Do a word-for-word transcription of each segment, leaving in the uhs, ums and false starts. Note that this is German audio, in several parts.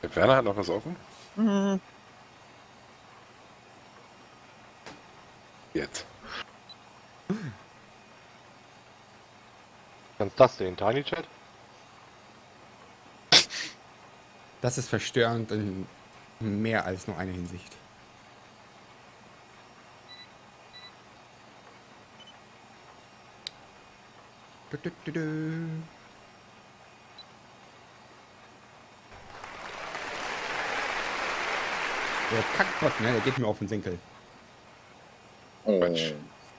Der Werner hat noch was offen? Mhm. Jetzt. Kannst das sehen, Tiny Chat? Das ist verstörend in mehr als nur eine Hinsicht. Du, du, du, du. Der Kackbot, ne? Der geht mir auf den Senkel. Oh. Quatsch.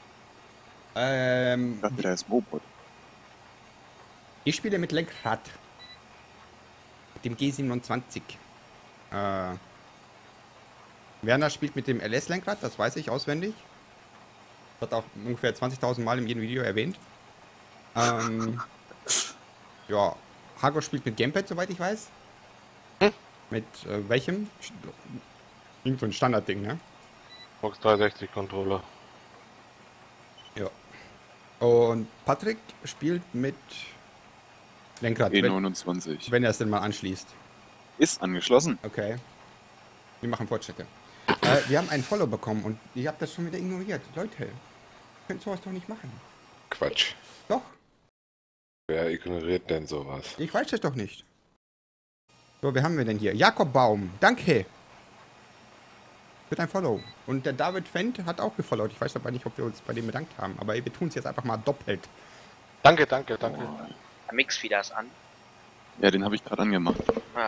Ähm, Ich dachte, der ist Moped. ich spiele mit Lenkrad. Mit dem G siebenundzwanzig. Äh, Werner spielt mit dem L S-Lenkrad, das weiß ich auswendig. Das hat auch ungefähr zwanzigtausend Mal in jedem Video erwähnt. Ähm, ja, Hago spielt mit Gamepad, soweit ich weiß. Hm? Mit äh, welchem? Irgend so ein Standardding, ne? Xbox dreihundertsechzig Controller. Ja. Und Patrick spielt mit Lenkrad, E wenn, neunundzwanzig. wenn er es denn mal anschließt. Ist angeschlossen. Okay. Wir machen Fortschritte. äh, wir haben einen Follow bekommen und ihr habt das schon wieder ignoriert. Leute, ihr könnt sowas doch nicht machen. Quatsch. Doch, Wer ignoriert denn sowas? ich weiß das doch nicht. So, wer haben wir denn hier? Jakob Baum, danke. Für dein Follow. Und der David Fendt hat auch gefollowt. Ich weiß aber nicht, ob wir uns bei dem bedankt haben. Aber wir tun es jetzt einfach mal doppelt. Danke, danke, danke. Der Mixfeeder ist an. Ja, den habe ich gerade angemacht. Ja.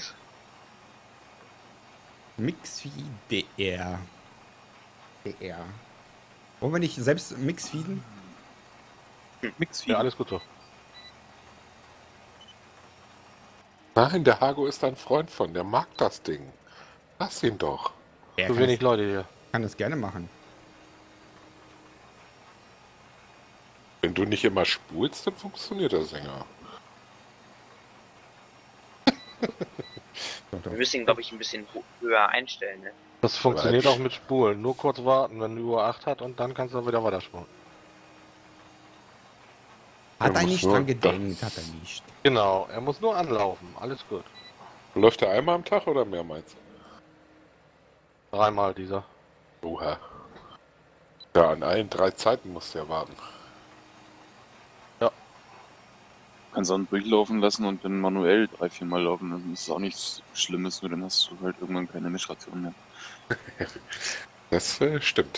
Mixfeed D R. D R. Wollen wir nicht selbst Mixfeeden? Mixfeed. Ja, alles gut so. Nein, der Hago ist ein Freund von, der mag das Ding. Lass ihn doch. Er Zu kann, wenig das, Leute hier. kann das gerne machen. Wenn du nicht immer spulst, dann funktioniert der Sänger. Doch, doch. Wir müssen ihn, glaube ich, ein bisschen höher einstellen. Ne? Das funktioniert Quatsch. auch mit Spulen. Nur kurz warten, wenn die Uhr acht hat und dann kannst du wieder weiterspulen. Hat Er er muss nicht nur- dran gedenkt, hat er nicht. Genau, er muss nur anlaufen. Alles gut. Läuft der einmal am Tag oder mehrmals? Dreimal dieser. Oha. Ja, an allen drei Zeiten musst du ja warten. Kannst auch durchlaufen lassen und dann manuell drei, vier Mal laufen. Das ist auch nichts Schlimmes, nur dann hast du halt irgendwann keine Mischration mehr. Das äh, stimmt.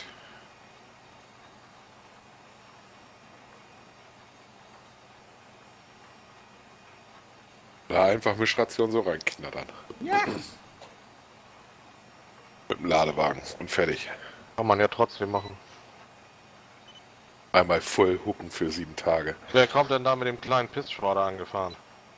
Da einfach Mischration so reinknattern. Ja. Mit dem Ladewagen und fertig. Kann man ja trotzdem machen. Einmal voll hupen für sieben Tage. Wer kommt denn da mit dem kleinen Pissschwader angefahren?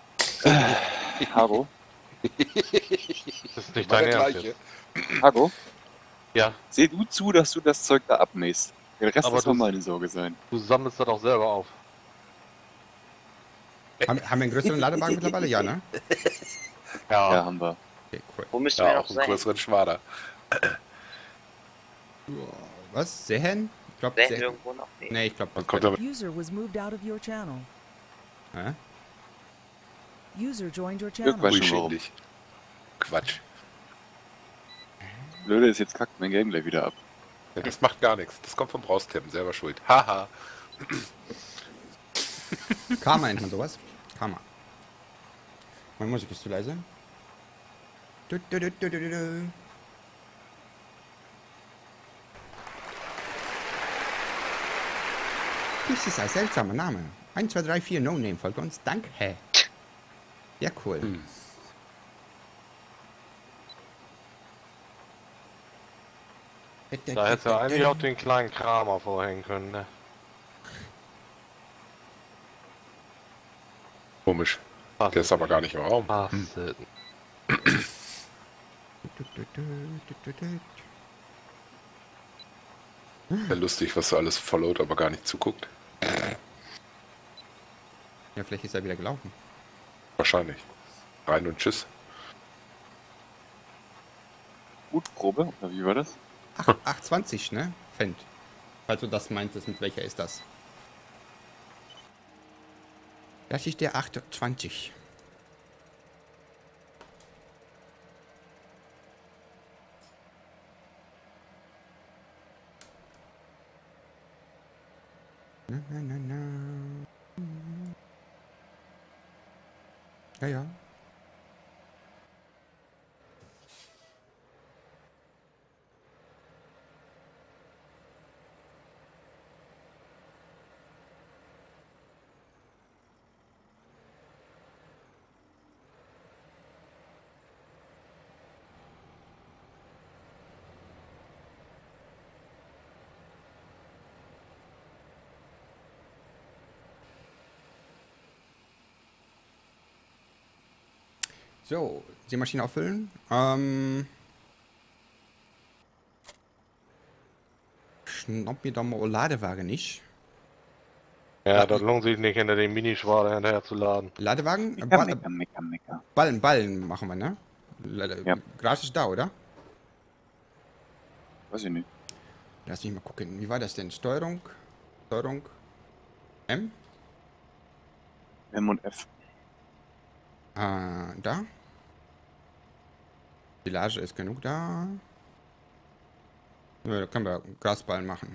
Hago? Das ist nicht Immer dein der Ernst gleiche. jetzt. Hago? Ja, Seh du zu, dass du das Zeug da abmähst. Der Rest Aber soll du- meine Sorge sein. du sammelst das auch selber auf. Haben, haben wir einen größeren Ladewagen mittlerweile? Ja, ne? Ja, Ja, haben wir. Okay, cool. Wo müssen wir Ja, noch auch einen sein? größeren Schwader. Was? Sehen? Ich glaube, Sehen Sehen. irgendwo noch? Nee. Nee, ich glaube, Man kommt damit. User was moved out of your channel. Hä? User joined your Weiß channel. schon, Ui, warum. dich. Quatsch. Blöde ist, jetzt kackt mein Game gleich wieder ab. Ja, das macht gar nichts. Das kommt vom Raustippen, selber schuld. Haha. Karma nennt man sowas. Karma. Meine Musik ist zu leise. Du, du, du, du, du, du, du. Das ist ein seltsamer Name. eins, zwei, drei, vier No Name folgt uns. Danke. Ja, cool. Hm. da hättest du eigentlich auch den kleinen Kramer vorhängen können, ne? Komisch. Passt. Der ist aber gar nicht im Raum. Passt selten. Ja, lustig, was du alles followt, aber gar nicht zuguckt. Ja, vielleicht ist er wieder gelaufen. Wahrscheinlich. Rein und tschüss. Gut, Probe, oder wie war das? Ach, acht zwanzig, ne? Fendt. Falls du das meintest, mit welcher ist das? Das ist der acht zwanzig. na, na, na. Ja, ja. So, die Maschine auffüllen. Ähm, schnapp mir doch mal Ladewagen nicht. Ja, das lohnt sich nicht, hinter dem Minischwader hinterher zu laden. Ladewagen? Mecker, Ball, mecker, mecker, mecker. Ballen, Ballen machen wir, ne? Ja. Garage ist da, oder? Weiß ich nicht. Lass mich mal gucken. Wie war das denn? Steuerung? Steuerung? M? M und F. Ah, da? Silage ist genug da. Ja, da können wir Grasballen machen.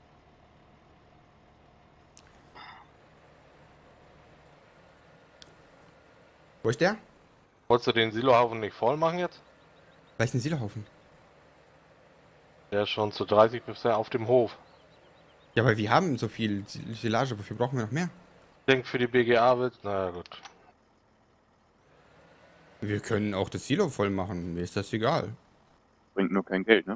Wo ist der? Wolltest du den Silohaufen nicht voll machen jetzt? Welchen Silohaufen? Der ist schon zu dreißig Prozent auf dem Hof. Ja, aber wir haben so viel Silage. Wofür brauchen wir noch mehr? Ich denke, für die B G A wird, na gut. Wir können auch das Silo voll machen. Mir ist das egal. Bringt nur kein Geld, ne?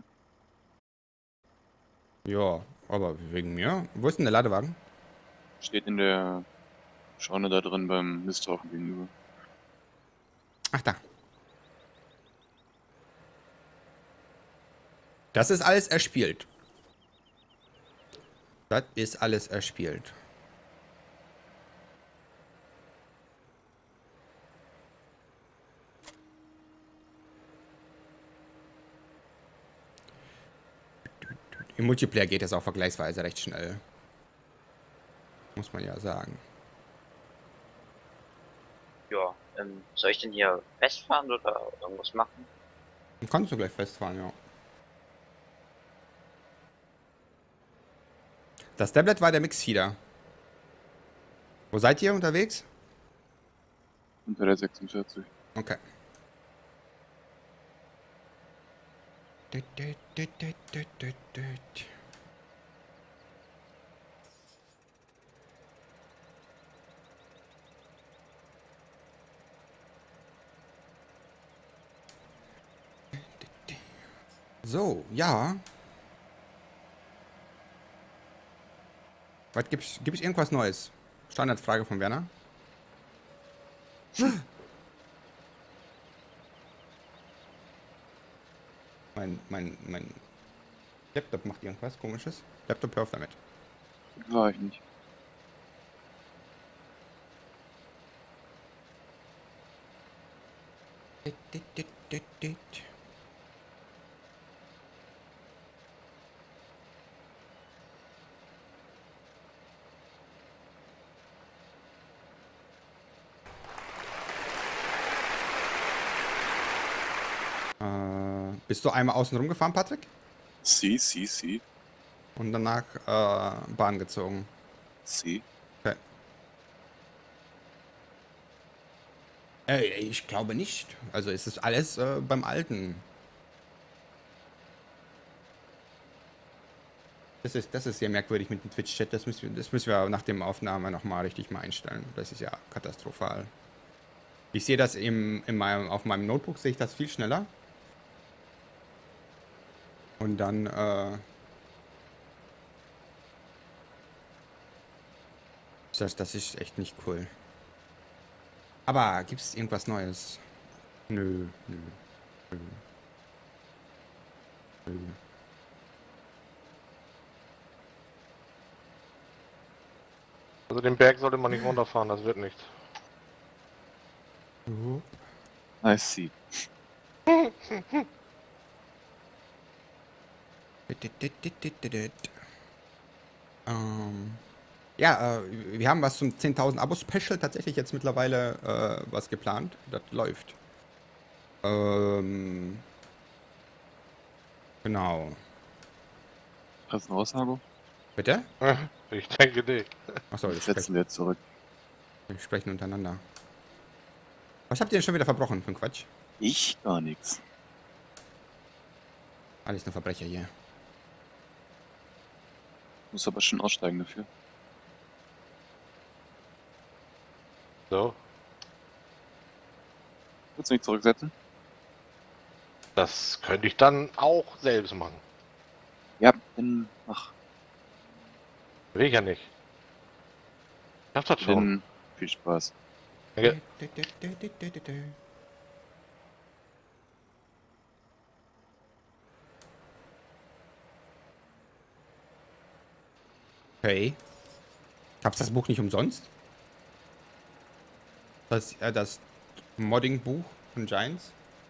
Ja, aber wegen mir. Wo ist denn der Ladewagen? Steht in der Scheune da drin beim Misthaufen gegenüber. Ach, da. Das ist alles erspielt. Das ist alles erspielt. Im Multiplayer geht es auch vergleichsweise recht schnell. Muss man ja sagen. Ja, ähm, soll ich denn hier festfahren oder irgendwas machen? Dann kannst du gleich festfahren, ja. Das Tablet war der Mixfeeder. Wo seid ihr unterwegs? Unter der sechsundvierzig. Okay. So, ja. Was gibt's? Gibt es irgendwas Neues? Standardfrage von Werner. Mein, mein, mein Laptop macht irgendwas Komisches. Laptop, hör auf damit. War ich nicht. Äh, bist du einmal außen rum gefahren, Patrick? Sie, sie, sie, Und danach äh, Bahn gezogen. sie. Okay. Äh, ich glaube nicht. Also es ist alles äh, beim Alten. Das ist, das ist sehr merkwürdig mit dem Twitch-Chat. Das müssen wir, das müssen wir nach dem Aufnahme nochmal richtig mal einstellen. Das ist ja katastrophal. Ich sehe das im, in meinem, auf meinem Notebook, sehe ich das viel schneller. Und dann, äh, das, das ist echt nicht cool. Aber gibt es irgendwas Neues? Nö, nö, nö. Nö. Also den Berg sollte man nicht runterfahren, das wird nichts. Oh. I see. Ähm, ja, äh, wir haben was zum zehntausend Abo-Special tatsächlich jetzt mittlerweile äh, was geplant. Das läuft. Ähm, genau. Hast du eine Aussage? Bitte? Wir Ich denke nicht. Achso, Wir jetzt setzen sprechen, wir jetzt zurück. wir sprechen untereinander. Was habt ihr denn schon wieder verbrochen für ein Quatsch? Ich gar nichts. Alles nur Verbrecher hier. Muss aber schon aussteigen dafür. So. Willst du mich zurücksetzen? Das könnte ich dann auch selbst machen. Ja, dann mach. Will ich ja nicht. Ich hab das schon. Dann viel Spaß. Danke. Okay. Gab's das Buch nicht umsonst? Das, äh, das Modding-Buch von Giants?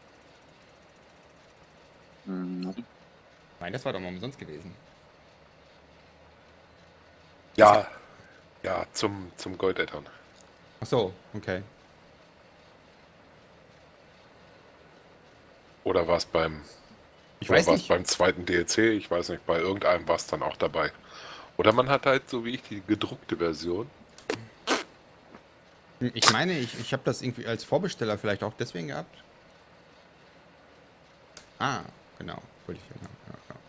Hm, warte. Nein, das war doch mal umsonst gewesen. Ja, ja, zum, zum Gold-Addon. Ach so, okay. Oder war es beim, Ich oder weiß war es nicht. beim zweiten D L C? Ich weiß nicht, bei irgendeinem war es dann auch dabei. Oder man hat halt, so wie ich, die gedruckte Version. Ich meine, ich, ich habe das irgendwie als Vorbesteller vielleicht auch deswegen gehabt. Ah, genau. Wollte ich, genau, ja, ja.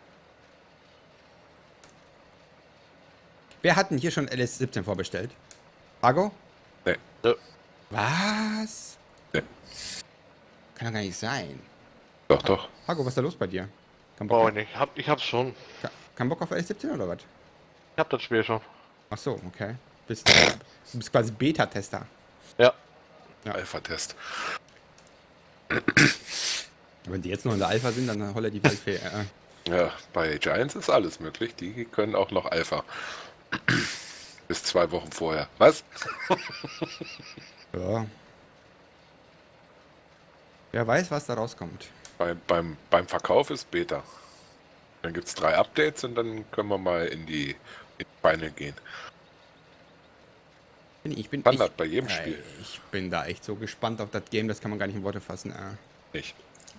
Wer hat denn hier schon L S siebzehn vorbestellt? Argo? Nee. Was? Nee. Kann doch gar nicht sein. Doch, doch. Argo, was ist da los bei dir? Kein Brauch Bock, ich nicht. Ich hab, ich hab's schon. ke- kein Bock auf L S siebzehn oder was? Ich hab das Spiel schon. Ach so, okay. Bist, du bist quasi Beta-Tester. Ja. Ja. Alpha-Test. Wenn die jetzt noch in der Alpha sind, dann holler die Welt für. Äh, Ja, bei Giants ist alles möglich. Die können auch noch Alpha. Bis zwei Wochen vorher. Was? ja. Wer weiß, was da rauskommt. Bei, beim, beim Verkauf ist Beta. Dann gibt es drei Updates und dann können wir mal in die, in die Final gehen. Bin- Ich bin Standard ich, bei jedem äh, Spiel. Ich bin da echt so gespannt auf das Game, das kann man gar nicht in Worte fassen. Äh. Nicht.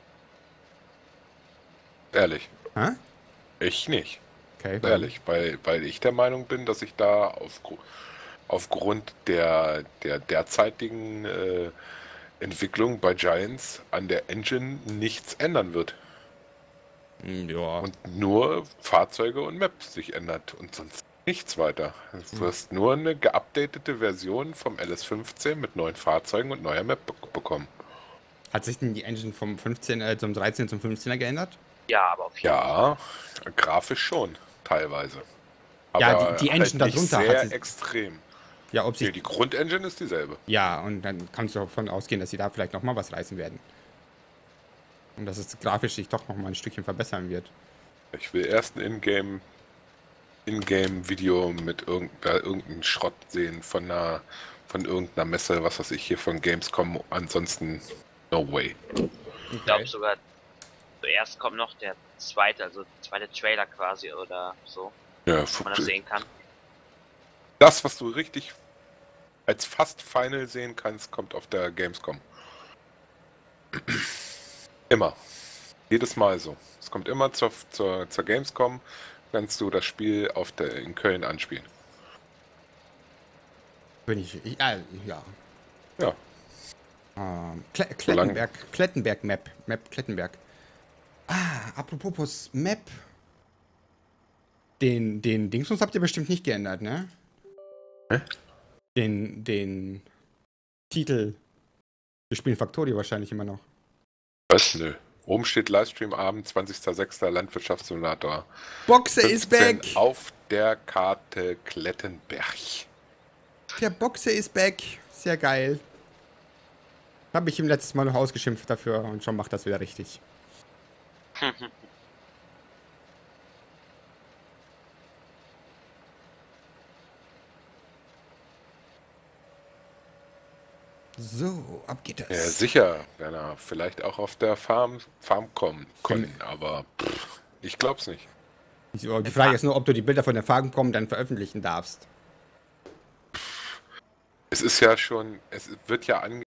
Ehrlich. Hä? Ich nicht. Okay. warum? Ehrlich. Weil, weil ich der Meinung bin, dass sich da auf, aufgrund der, der derzeitigen äh, Entwicklung bei Giants an der Engine nichts ändern wird. Hm, Ja. Und nur Fahrzeuge und Maps sich ändert und sonst nichts weiter. Du wirst nur eine geupdatete Version vom L S fünfzehn mit neuen Fahrzeugen und neuer Map be bekommen. Hat sich denn die Engine vom fünfzehn, äh, zum dreizehn zum fünfzehner geändert? Ja, aber auf jeden Fall. Ja, grafisch schon, teilweise. Ja, die- die Engine halt nicht darunter sehr hat sie- extrem. Ja, ob Nee, sich. die Grundengine ist dieselbe. Ja, und dann kannst du davon ausgehen, dass sie da vielleicht nochmal was reißen werden. Und dass es grafisch sich doch nochmal ein Stückchen verbessern wird. Ich will erst ein Ingame Ingame-Video mit irgendeiner irgendeinem Schrott sehen von einer von irgendeiner Messe, was weiß ich hier von Gamescom. Ansonsten no way. Ich glaube sogar, zuerst kommt noch der zweite, also der zweite Trailer quasi oder so, Ja, wo man das sehen kann. das, was du richtig als fast Final sehen kannst, kommt auf der Gamescom. Immer. Jedes Mal so. Es kommt immer zur, zur, zur Gamescom, kannst du das Spiel auf der, in Köln anspielen. Bin ich. ich äh, ja. Ja. Ähm, Kle Klettenberg. Klettenberg Map. Map Klettenberg. Ah, apropos Map. Den, den Dingsbums habt ihr bestimmt nicht geändert, ne? Hä? Den, den Titel. Wir spielen Factorio wahrscheinlich immer noch. Was? Nö. Oben steht Livestream-Abend, zwanzigster sechster Landwirtschaftssimulator. Boxer ist fünfzehn back! auf der Karte Klettenberg. Der Boxer ist back. Sehr geil. Habe ich ihm letztes Mal noch ausgeschimpft dafür und schon macht das wieder richtig. So, ab geht es. Ja, sicher, Werner. Vielleicht auch auf der Farm, Farm kommen können, aber pff, ich glaub's nicht. Die die Frage ist nur, ob du die Bilder von der Farm kommen dann veröffentlichen darfst. Es ist ja schon, es wird ja ange